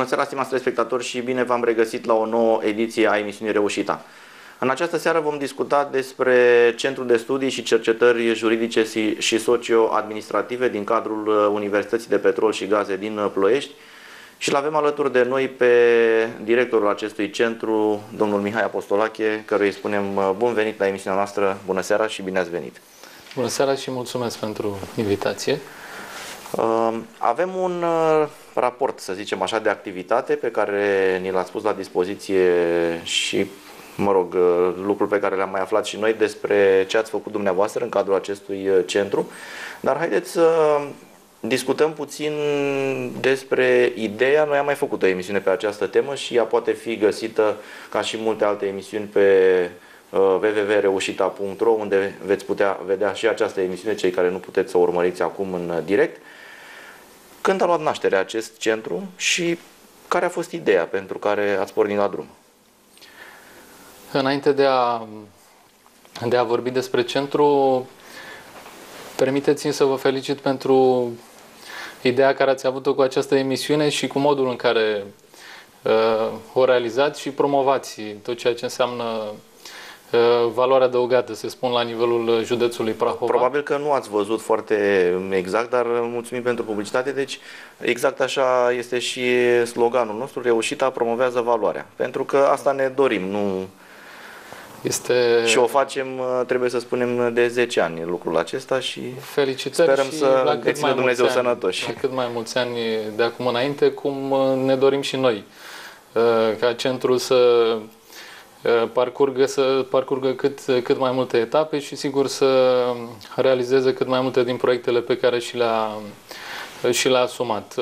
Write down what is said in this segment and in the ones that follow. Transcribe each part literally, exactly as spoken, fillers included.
Bună seara, stimați telespectatori, și bine v-am regăsit la o nouă ediție a emisiunii Reușita. În această seară vom discuta despre Centrul de Studii și Cercetări Juridice și Socio-Administrative din cadrul Universității de Petrol și Gaze din Ploiești și l-avem alături de noi pe directorul acestui centru, domnul Mihai Apostolache, căruia îi spunem bun venit la emisiunea noastră. Bună seara și bine ați venit! Bună seara și mulțumesc pentru invitație! Avem un raport, să zicem așa, de activitate pe care ni l-ați pus la dispoziție și, mă rog, lucruri pe care le-am mai aflat și noi despre ce ați făcut dumneavoastră în cadrul acestui centru. Dar haideți să discutăm puțin despre ideea. Noi am mai făcut o emisiune pe această temă și ea poate fi găsită, ca și multe alte emisiuni, pe w w w punct reușita punct ro, unde veți putea vedea și această emisiune, cei care nu puteți să o urmăriți acum în direct. Când a luat naștere acest centru și care a fost ideea pentru care ați pornit la drum? Înainte de a, de a vorbi despre centru, permiteți-mi să vă felicit pentru ideea care ați avut-o cu această emisiune și cu modul în care uh, o realizați și promovați tot ceea ce înseamnă valoare adăugată, se spun, la nivelul județului Prahova. Probabil că nu ați văzut foarte exact, dar mulțumim pentru publicitate. Deci exact așa este și sloganul nostru: Reușita promovează valoarea. Pentru că asta ne dorim, nu... Este... Și o facem, trebuie să spunem, de zece ani lucrul acesta și felicitări sperăm și să ne țină Dumnezeu ani, sănătoși. La cât mai mulți ani de acum înainte, cum ne dorim și noi, ca centru să parcurgă, să parcurgă cât, cât mai multe etape și sigur să realizeze cât mai multe din proiectele pe care și le-a și le-a asumat.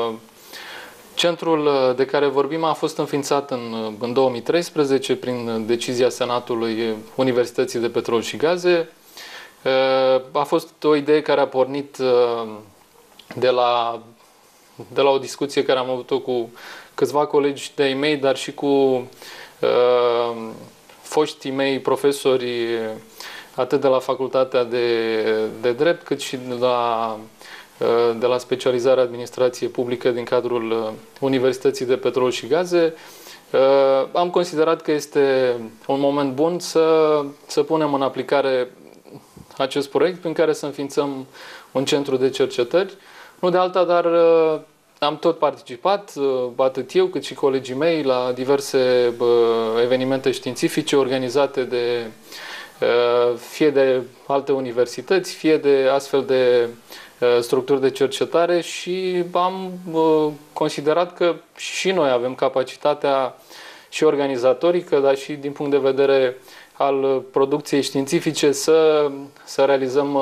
Centrul de care vorbim a fost înființat în, în două mii treisprezece prin decizia Senatului Universității de Petrol și Gaze. A fost o idee care a pornit de la, de la o discuție care am avut-o cu câțiva colegi de-ai mei, dar și cu Uh, foștii mei profesori, atât de la Facultatea de, de Drept, cât și de la, uh, de la specializarea Administrație Publică din cadrul Universității de Petrol și Gaze. Uh, am considerat că este un moment bun să, să punem în aplicare acest proiect prin care să înființăm un centru de cercetări. Nu de alta, dar uh, am tot participat, atât eu cât și colegii mei, la diverse evenimente științifice organizate de fie de alte universități, fie de astfel de structuri de cercetare și am considerat că și noi avem capacitatea și organizatorică, dar și din punct de vedere al producției științifice să, să realizăm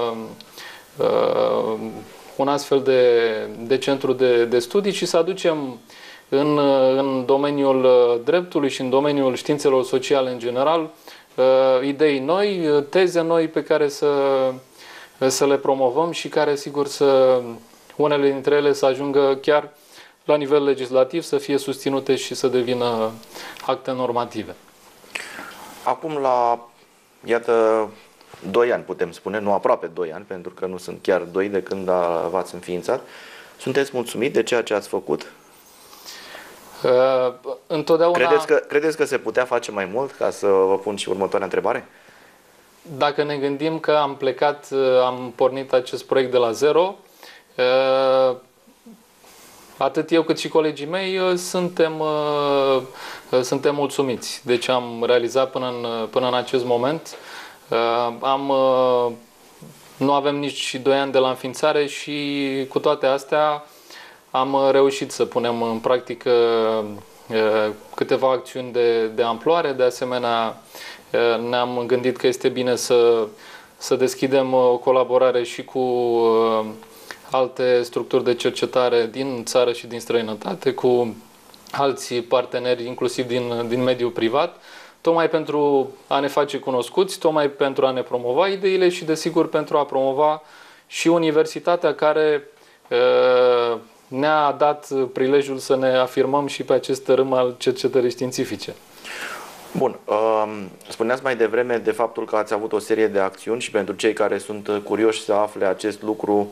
un astfel de, de centru de, de studii și să aducem în, în domeniul dreptului și în domeniul științelor sociale în general idei noi, teze noi pe care să, să le promovăm și care, sigur, să, unele dintre ele să ajungă chiar la nivel legislativ, să fie susținute și să devină acte normative. Acum, la, iată, doi ani, putem spune, nu aproape doi ani, pentru că nu sunt chiar doi de când v-ați înființat. Sunteți mulțumit de ceea ce ați făcut? Uh, întotdeauna... Credeți că, credeți că se putea face mai mult? Ca să vă pun și următoarea întrebare. Dacă ne gândim că am plecat, am pornit acest proiect de la zero, uh, atât eu cât și colegii mei suntem, uh, suntem mulțumiți de ce am realizat până în, până în acest moment. Uh, am, uh, nu avem nici doi ani de la înființare și cu toate astea am reușit să punem în practică uh, câteva acțiuni de, de amploare. De asemenea, uh, ne-am gândit că este bine să, să deschidem o colaborare și cu uh, alte structuri de cercetare din țară și din străinătate, cu alți parteneri, inclusiv din, din mediul privat, tocmai pentru a ne face cunoscuți, tocmai pentru a ne promova ideile și, desigur, pentru a promova și universitatea care uh, ne-a dat prilejul să ne afirmăm și pe acest tărâm al cercetării științifice. Bun. Spuneați mai devreme de faptul că ați avut o serie de acțiuni și pentru cei care sunt curioși să afle acest lucru,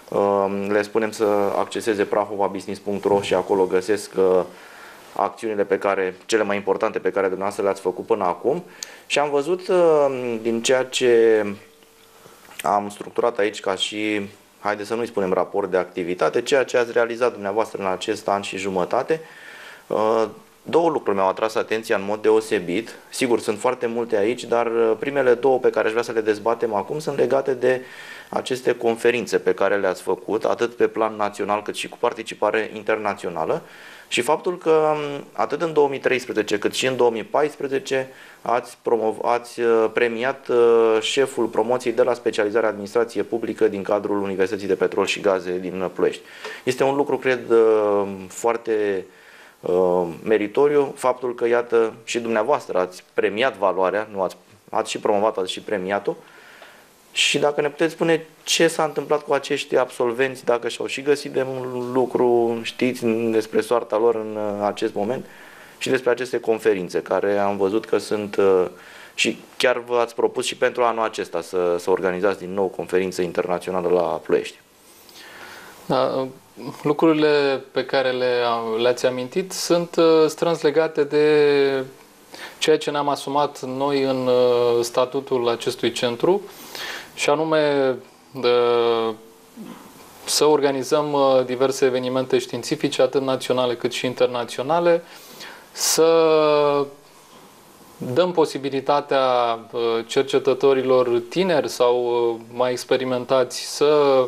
Le spunem să acceseze prahova business punct ro și acolo găsesc acțiunile pe care, cele mai importante pe care dumneavoastră le-ați făcut până acum. Și am văzut din ceea ce am structurat aici ca și, haideți să nu-i spunem raport de activitate, ceea ce ați realizat dumneavoastră în acest an și jumătate. Două lucruri mi-au atras atenția în mod deosebit. Sigur, sunt foarte multe aici, dar primele două pe care aș vrea să le dezbatem acum sunt legate de aceste conferințe pe care le-ați făcut, atât pe plan național cât și cu participare internațională, și faptul că atât în două mii treisprezece cât și în două mii paisprezece ați, promov, ați premiat șeful promoției de la specializarea administrație publică din cadrul Universității de Petrol și Gaze din Ploiești. Este un lucru, cred, foarte meritoriu faptul că, iată, și dumneavoastră ați premiat valoarea, nu ați, ați și promovat, ați și premiat-o. Și dacă ne puteți spune ce s-a întâmplat cu acești absolvenți, dacă și-au și găsit de un lucru, știți despre soarta lor în acest moment, și despre aceste conferințe care am văzut că sunt, și chiar v ați propus și pentru anul acesta să, să organizați din nou o conferință internațională la Ploiești. Da, lucrurile pe care le, le-ați amintit sunt strâns legate de ceea ce ne-am asumat noi în statutul acestui centru, și anume de, să organizăm diverse evenimente științifice, atât naționale cât și internaționale, să dăm posibilitatea cercetătorilor tineri sau mai experimentați să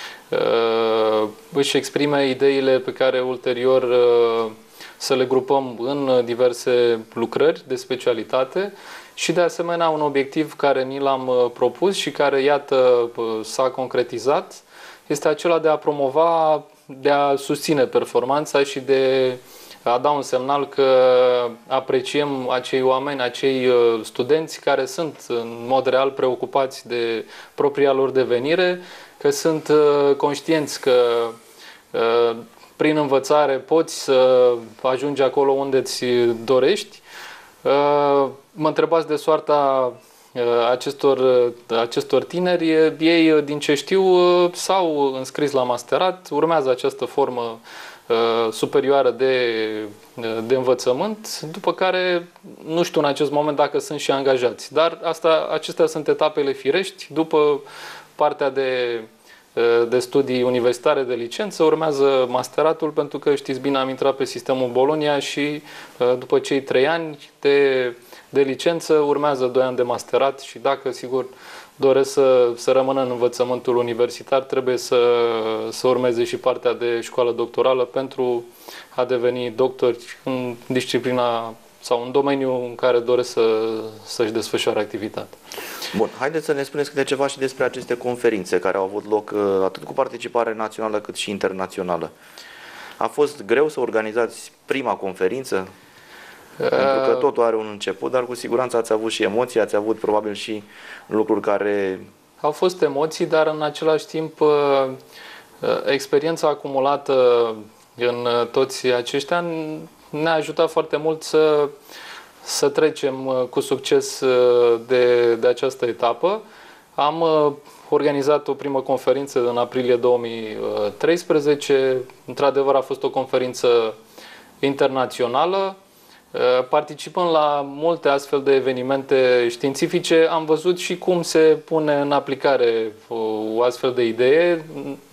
își exprime ideile pe care ulterior să le grupăm în diverse lucrări de specialitate. Și de asemenea un obiectiv care ni l-am propus și care, iată, s-a concretizat, este acela de a promova, de a susține performanța și de a da un semnal că apreciem acei oameni, acei studenți care sunt în mod real preocupați de propria lor devenire, că sunt conștienți că prin învățare poți să ajungi acolo unde îți dorești. Mă întrebați de soarta acestor, acestor tineri. Ei, din ce știu, s-au înscris la masterat, urmează această formă superioară de, de învățământ, după care nu știu în acest moment dacă sunt și angajați. Dar asta, acestea sunt etapele firești. După partea de, de studii universitare de licență urmează masteratul, pentru că știți bine, am intrat pe sistemul Bologna și după cei trei ani de, de licență urmează doi ani de masterat și dacă, sigur, doresc să, să rămână în învățământul universitar, trebuie să, să urmeze și partea de școală doctorală pentru a deveni doctori în disciplina sau în domeniul în care doresc să, să-și desfășoare activitatea. Bun, haideți să ne spuneți câte ceva și despre aceste conferințe care au avut loc atât cu participare națională cât și internațională. A fost greu să organizați prima conferință? Pentru că totul are un început, dar cu siguranță ați avut și emoții, ați avut probabil și lucruri care... Au fost emoții, dar în același timp experiența acumulată în toți acești ani ne-a ajutat foarte mult să, să trecem cu succes de, de această etapă. Am organizat o primă conferință în aprilie două mii treisprezece. Într-adevăr a fost o conferință internațională. Participând la multe astfel de evenimente științifice, am văzut și cum se pune în aplicare o astfel de idee.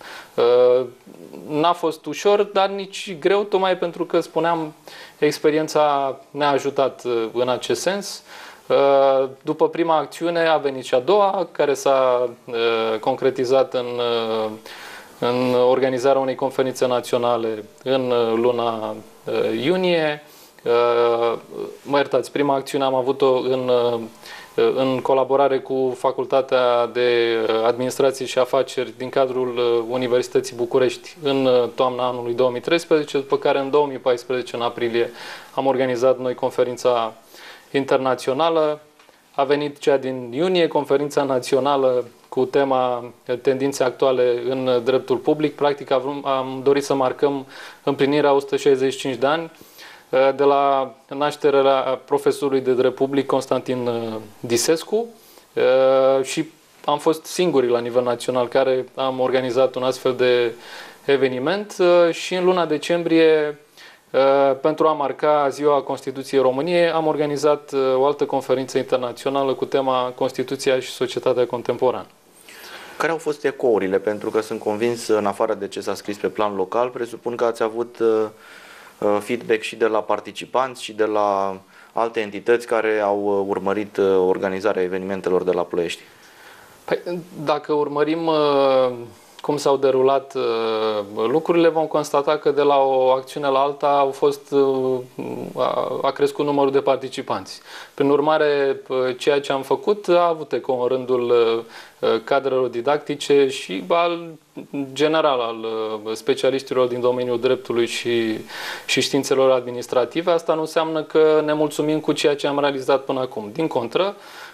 N-a fost ușor, dar nici greu, tocmai pentru că, spuneam, experiența ne-a ajutat în acest sens. După prima acțiune a venit și a doua, care s-a concretizat în, în organizarea unei conferințe naționale în luna iunie. Mă iertați, prima acțiune am avut-o în, în colaborare cu Facultatea de Administrație și Afaceri din cadrul Universității București în toamna anului două mii treisprezece, după care în două mii paisprezece, în aprilie, am organizat noi conferința internațională. A venit cea din iunie, conferința națională cu tema tendințe actuale în dreptul public. Practic am dorit să marcăm împlinirea o sută șaizeci și cinci de ani de la nașterea profesorului de drept public Constantin Disescu și am fost singurii la nivel național care am organizat un astfel de eveniment și în luna decembrie, pentru a marca Ziua Constituției României, am organizat o altă conferință internațională cu tema Constituția și societatea contemporană. Care au fost ecourile? Pentru că sunt convins, în afară de ce s-a scris pe plan local, presupun că ați avut feedback și de la participanți și de la alte entități care au urmărit organizarea evenimentelor de la Ploiești. Păi, dacă urmărim cum s-au derulat lucrurile, vom constata că de la o acțiune la alta au fost, a crescut numărul de participanți. Prin urmare, ceea ce am făcut a avut eco în rândul cadrelor didactice și al general al specialiștilor din domeniul dreptului și, și științelor administrative. Asta nu înseamnă că ne mulțumim cu ceea ce am realizat până acum. Din contră,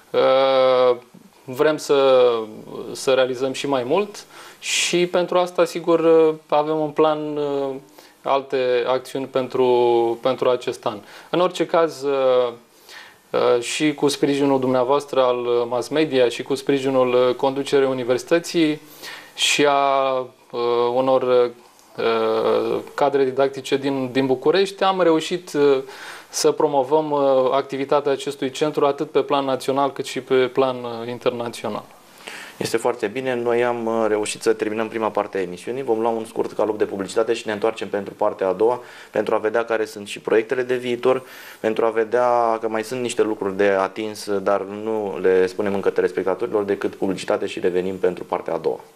vrem să, să realizăm și mai mult și pentru asta, sigur, avem în plan alte acțiuni pentru, pentru acest an. În orice caz, și cu sprijinul dumneavoastră al mass media și cu sprijinul conducerii universității și a unor cadre didactice din, din București, am reușit să promovăm activitatea acestui centru atât pe plan național cât și pe plan internațional. Este foarte bine. Noi am reușit să terminăm prima parte a emisiunii. Vom lua un scurt calup de publicitate și ne întoarcem pentru partea a doua, pentru a vedea care sunt și proiectele de viitor, pentru a vedea că mai sunt niște lucruri de atins, dar nu le spunem încă telespectatorilor, decât publicitate și revenim pentru partea a doua.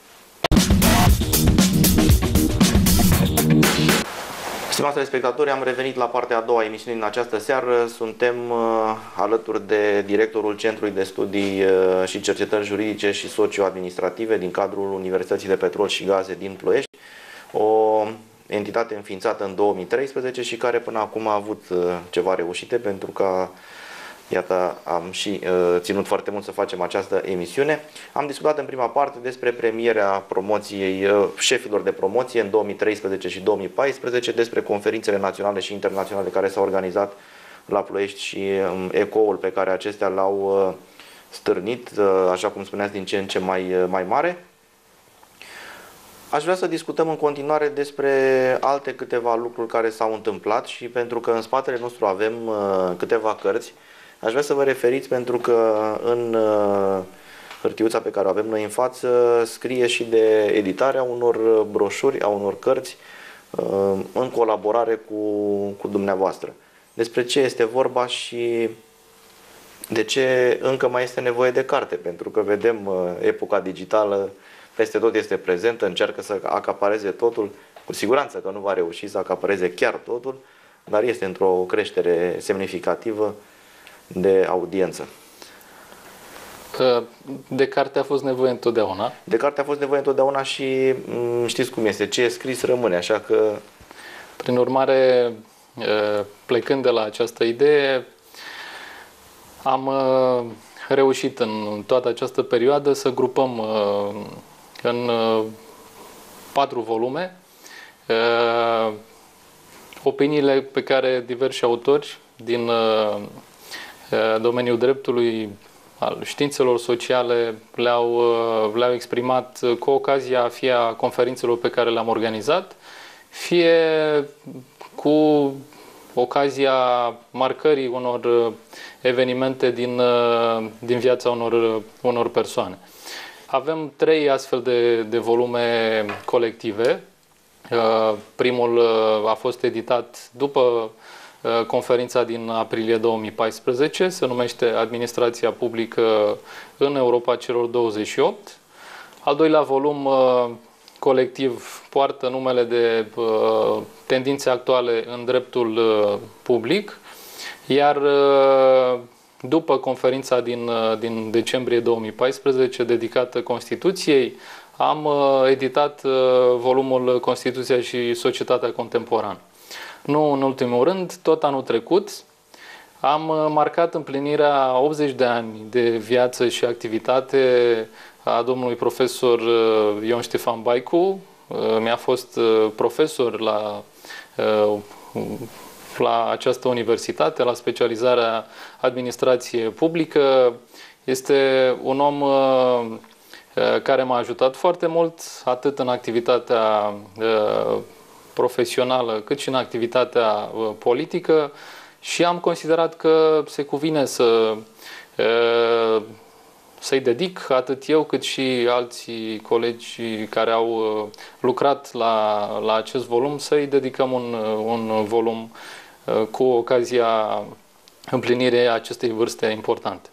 Stimați telespectatori, am revenit la partea a doua a emisiunii în această seară. Suntem uh, alături de directorul Centrului de Studii uh, și Cercetări Juridice și Socio-Administrative din cadrul Universității de Petrol și Gaze din Ploiești, o entitate înființată în două mii treisprezece și care până acum a avut uh, ceva reușite, pentru că iată, am și uh, ținut foarte mult să facem această emisiune. Am discutat în prima parte despre premierea promoției uh, șefilor de promoție în două mii treisprezece și două mii paisprezece, despre conferințele naționale și internaționale care s-au organizat la Ploiești și um, ecoul pe care acestea l-au uh, stârnit, uh, așa cum spuneați, din ce în ce mai, uh, mai mare. Aș vrea să discutăm în continuare despre alte câteva lucruri care s-au întâmplat și pentru că în spatele nostru avem uh, câteva cărți, aș vrea să vă referiți pentru că în uh, hârtiuța pe care o avem noi în față scrie și de editarea unor broșuri, a unor cărți uh, în colaborare cu, cu dumneavoastră. Despre ce este vorba și de ce încă mai este nevoie de carte, pentru că vedem uh, epoca digitală peste tot este prezentă, încearcă să acapareze totul, cu siguranță că nu va reuși să acapareze chiar totul, dar este într-o creștere semnificativă de audiență. De carte a fost nevoie întotdeauna. De carte a fost nevoie întotdeauna și știți cum este, ce e scris rămâne, așa că... Prin urmare, plecând de la această idee, am reușit în toată această perioadă să grupăm în patru volume opiniile pe care diversi autori din domeniul dreptului, al științelor sociale le-au le-au exprimat cu ocazia fie a conferințelor pe care le-am organizat, fie cu ocazia marcării unor evenimente din, din viața unor, unor persoane. Avem trei astfel de, de volume colective. Primul a fost editat după conferința din aprilie două mii paisprezece, se numește Administrația publică în Europa celor douăzeci și opt. Al doilea volum colectiv poartă numele de Tendințe actuale în dreptul public, iar după conferința din, din decembrie două mii paisprezece dedicată Constituției, am editat volumul Constituția și societatea contemporană. Nu în ultimul rând, tot anul trecut am marcat împlinirea optzeci de ani de viață și activitate a domnului profesor Ion Ștefan Baicu. Mi-a fost profesor la, la această universitate, la specializarea administrație publică. Este un om care m-a ajutat foarte mult, atât în activitatea profesională, cât și în activitatea politică, și am considerat că se cuvine să să-i dedic, atât eu cât și alții colegi care au lucrat la, la acest volum, să-i dedicăm un, un volum cu ocazia împlinirii acestei vârste importante.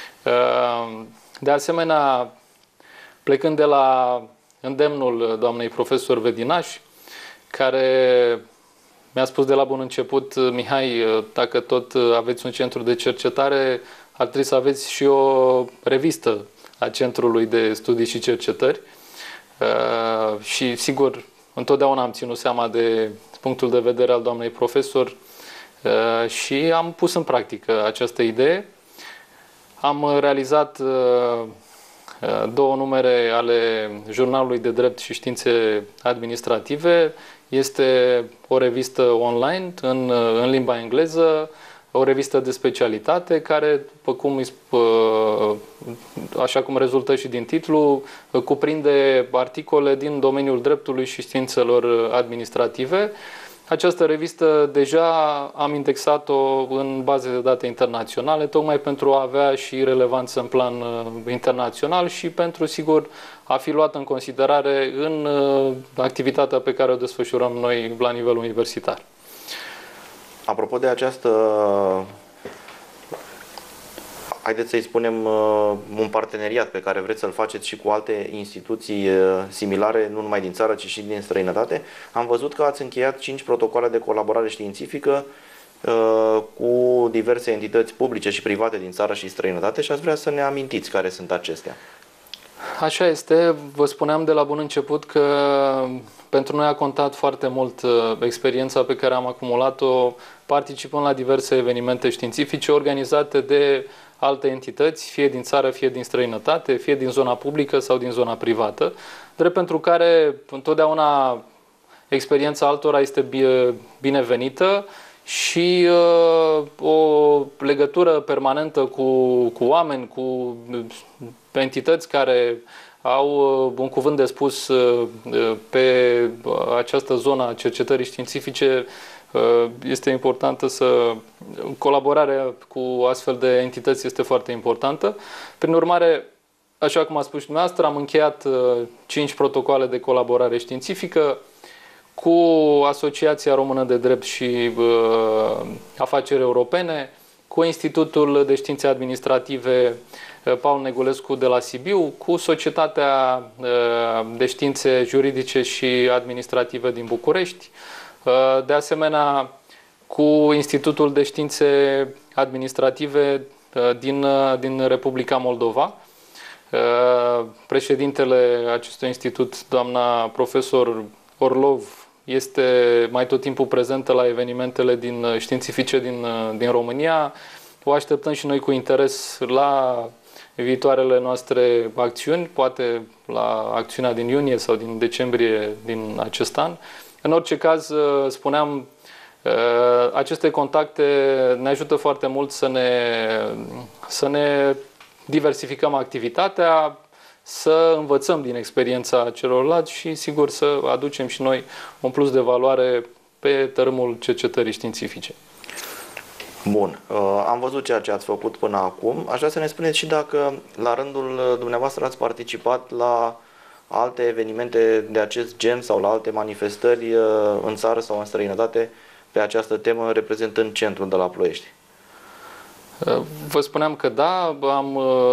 De asemenea, plecând de la îndemnul doamnei profesor Vedinaș, care mi-a spus de la bun început: Mihai, dacă tot aveți un centru de cercetare, ar trebui să aveți și o revistă a Centrului de Studii și Cercetări. Uh, și sigur, întotdeauna am ținut seama de punctul de vedere al doamnei profesor uh, și am pus în practică această idee. Am realizat uh, două numere ale Jurnalului de Drept și Științe Administrative. Este o revistă online în, în limba engleză, o revistă de specialitate care, după cum, așa cum rezultă și din titlu, cuprinde articole din domeniul dreptului și științelor administrative. Această revistă deja am indexat-o în baze de date internaționale, tocmai pentru a avea și relevanță în plan internațional și pentru, sigur, a fi luată în considerare în activitatea pe care o desfășurăm noi la nivel universitar. Apropo de această, haideți să-i spunem, un parteneriat pe care vreți să-l faceți și cu alte instituții similare, nu numai din țară, ci și din străinătate, am văzut că ați încheiat cinci protocoale de colaborare științifică cu diverse entități publice și private din țară și străinătate și aș vrea să ne amintiți care sunt acestea. Așa este. Vă spuneam de la bun început că pentru noi a contat foarte mult experiența pe care am acumulat-o participând la diverse evenimente științifice organizate de alte entități, fie din țară, fie din străinătate, fie din zona publică sau din zona privată, drept pentru care întotdeauna experiența altora este binevenită și uh, o legătură permanentă cu, cu oameni, cu entități care au un cuvânt de spus pe această zonă a cercetării științifice. Este importantă să... Colaborarea cu astfel de entități este foarte importantă. Prin urmare, așa cum a spus și dumneavoastră, am încheiat cinci protocoale de colaborare științifică cu Asociația Română de Drept și uh, Afaceri Europene, cu Institutul de Științe Administrative Paul Negulescu de la Sibiu, cu Societatea de Științe Juridice și Administrative din București, de asemenea cu Institutul de Științe Administrative din, din Republica Moldova. Președintele acestui institut, doamna profesor Orlov, este mai tot timpul prezentă la evenimentele din, științifice din, din România. O așteptăm și noi cu interes la viitoarele noastre acțiuni, poate la acțiunea din iunie sau din decembrie din acest an. În orice caz, spuneam, aceste contacte ne ajută foarte mult să ne, să ne diversificăm activitatea, să învățăm din experiența celorlalți și, sigur, să aducem și noi un plus de valoare pe tărâmul cercetării științifice. Bun, am văzut ceea ce ați făcut până acum. Aș vrea să ne spuneți și dacă la rândul dumneavoastră ați participat la alte evenimente de acest gen sau la alte manifestări în țară sau în străinătate pe această temă, reprezentând centrul de la Ploiești. Vă spuneam că da, am,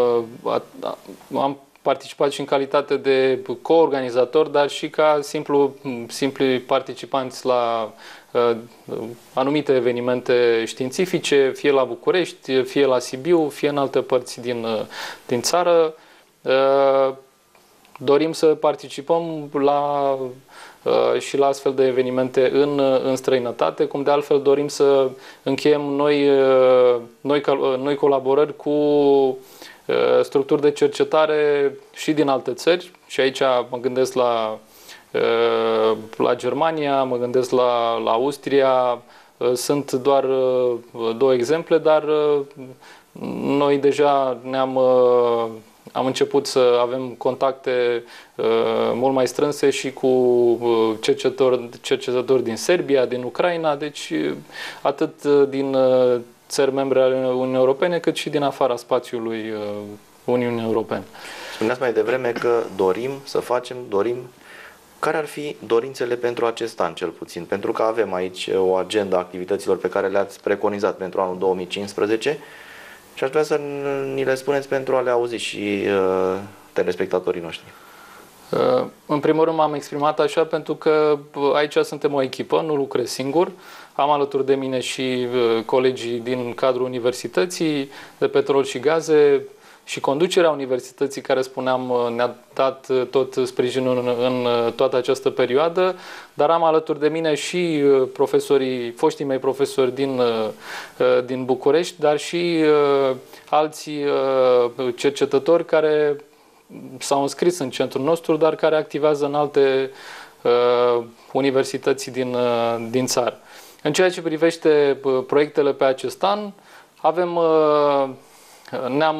am participat și în calitate de coorganizator, dar și ca simplu, simpli participanți la uh, anumite evenimente științifice, fie la București, fie la Sibiu, fie în alte părți din, din țară. Uh, dorim să participăm la, uh, și la astfel de evenimente în, în străinătate, cum de altfel dorim să încheiem noi, uh, noi, noi colaborări cu structuri de cercetare și din alte țări, și aici mă gândesc la, la Germania, mă gândesc la, la Austria, Sunt doar două exemple, dar noi deja ne-am am început să avem contacte mult mai strânse și cu cercetători, cercetători din Serbia, din Ucraina, deci atât din țări membre ale Uniunii Europene, cât și din afara spațiului Uniunii Europene. Spuneați mai devreme că dorim să facem, dorim. Care ar fi dorințele pentru acest an, cel puțin? Pentru că avem aici o agenda activităților pe care le-ați preconizat pentru anul două mii cincisprezece și aș vrea să ni le spuneți pentru a le auzi și uh, telespectatorii noștri. Uh, în primul rând m-am exprimat așa pentru că aici suntem o echipă, nu lucrez singur. Am alături de mine și uh, colegii din cadrul Universității de Petrol și Gaze, și conducerea universității, care, spuneam, ne-a dat tot sprijinul în, în toată această perioadă, dar am alături de mine și profesorii, foștii mei profesori din, din București, dar și alții cercetători care s-au înscris în centrul nostru, dar care activează în alte universități din, din țară. În ceea ce privește proiectele pe acest an, avem... Ne-am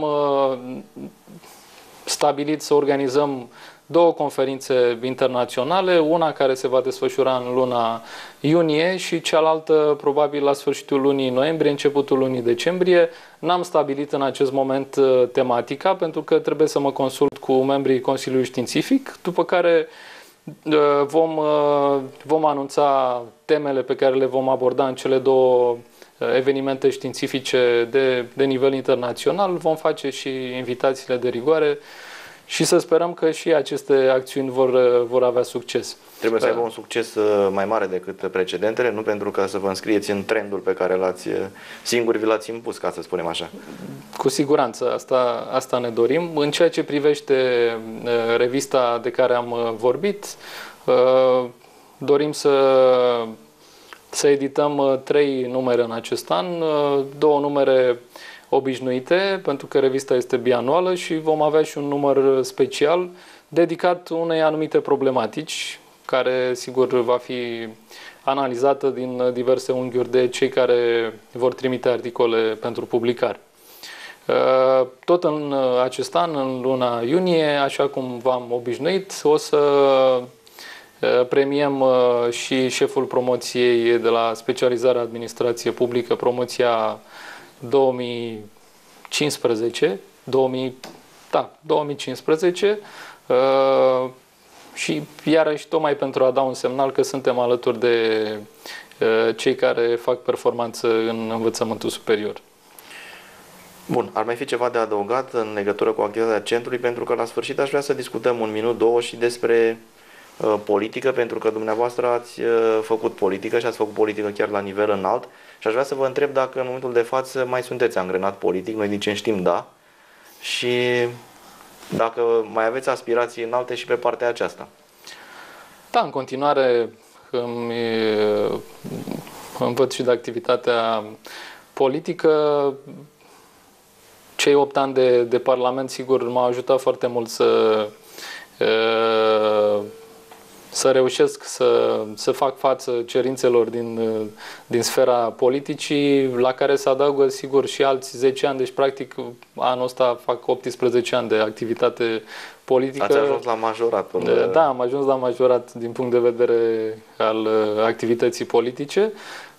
stabilit să organizăm două conferințe internaționale, una care se va desfășura în luna iunie și cealaltă probabil la sfârșitul lunii noiembrie, începutul lunii decembrie. N-am stabilit în acest moment tematica, pentru că trebuie să mă consult cu membrii Consiliului Științific, după care vom, vom anunța temele pe care le vom aborda în cele două evenimente științifice de, de nivel internațional. Vom face și invitațiile de rigoare și să sperăm că și aceste acțiuni vor, vor avea succes. Trebuie să aibă un succes mai mare decât precedentele, nu pentru că să vă înscrieți în trendul pe care l-ați singuri vi l-ați impus, ca să spunem așa. Cu siguranță, asta, asta ne dorim. În ceea ce privește revista de care am vorbit, dorim să să edităm trei numere în acest an, două numere obișnuite, pentru că revista este bianuală, și vom avea și un număr special dedicat unei anumite problematici, care sigur va fi analizată din diverse unghiuri de cei care vor trimite articole pentru publicare. Tot în acest an, în luna iunie, așa cum v-am obișnuit, o să premiem și șeful promoției de la specializarea administrație publică, promoția două mii cincisprezece, două mii, da, două mii cincisprezece, și iarăși tocmai pentru a da un semnal că suntem alături de cei care fac performanță în învățământul superior. Bun, ar mai fi ceva de adăugat în legătură cu activitatea centrului, pentru că la sfârșit aș vrea să discutăm un minut, două și despre politică, pentru că dumneavoastră ați făcut politică și ați făcut politică chiar la nivel înalt și aș vrea să vă întreb dacă în momentul de față mai sunteți angrenat politic. Noi din ce știm, da, și dacă mai aveți aspirații înalte și pe partea aceasta. Da, în continuare îmi, îmi văd și de activitatea politică. Cei opt ani de, de Parlament, sigur, m-au ajutat foarte mult să să reușesc să, să fac față cerințelor din, din sfera politicii, la care se adaugă, sigur, și alți zece ani. Deci, practic, anul ăsta fac optsprezece ani de activitate politică. Ați ajuns la majorat. Până... Da, am ajuns la majorat din punct de vedere al activității politice.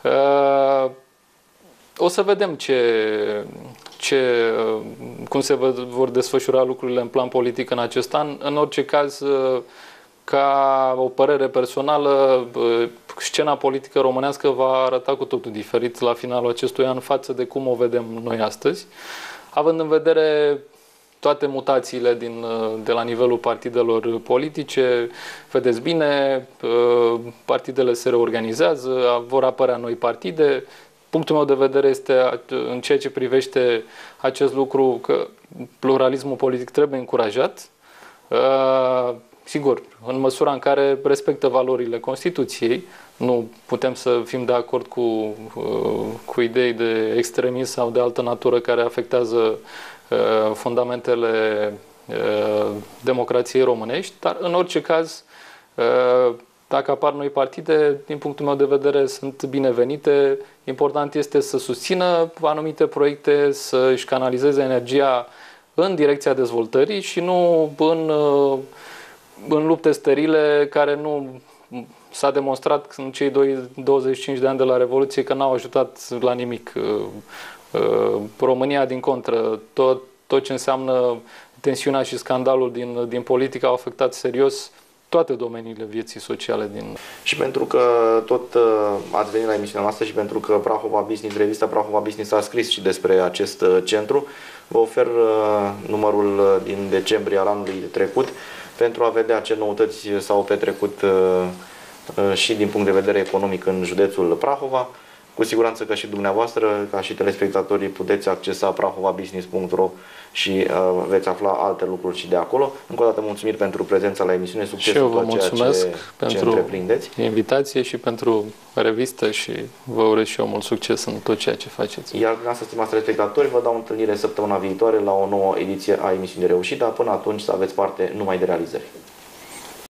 O să vedem ce, ce, cum se vor desfășura lucrurile în plan politic în acest an. În orice caz, ca o părere personală, scena politică românească va arăta cu totul diferit la finalul acestui an față de cum o vedem noi astăzi, având în vedere toate mutațiile din, de la nivelul partidelor politice. Vedeți bine, partidele se reorganizează, vor apărea noi partide. Punctul meu de vedere este, în ceea ce privește acest lucru, că pluralismul politic trebuie încurajat. Sigur, în măsura în care respectă valorile Constituției. Nu putem să fim de acord cu, cu idei de extremism sau de altă natură care afectează fundamentele democrației românești, dar în orice caz dacă apar noi partide, din punctul meu de vedere, sunt binevenite. Important este să susțină anumite proiecte, să își canalizeze energia în direcția dezvoltării și nu în, în lupte sterile care nu s-a demonstrat în cei douăzeci și cinci de ani de la Revoluție că n-au ajutat la nimic. România, din contră, tot, tot ce înseamnă tensiunea și scandalul din, din politică au afectat serios toate domeniile vieții sociale din... Și pentru că tot uh, ați venit la emisiunea noastră și pentru că Prahova Business, revista Prahova Business a scris și despre acest uh, centru, vă ofer uh, numărul uh, din decembrie al anului trecut pentru a vedea ce noutăți s-au petrecut uh, uh, și din punct de vedere economic în județul Prahova. Cu siguranță că și dumneavoastră, ca și telespectatorii, puteți accesa prahova business punct ro și uh, veți afla alte lucruri și de acolo. Încă o dată mulțumiri pentru prezența la emisiune, succes și eu vă în tot ceea mulțumesc ce, pentru ce întreprindeți. invitație și pentru revistă și vă urez și eu mult succes în tot ceea ce faceți. Iar dumneavoastră, stimați telespectatori, vă dau întâlnire săptămâna viitoare la o nouă ediție a emisiunii Reușita. Până atunci să aveți parte numai de realizări.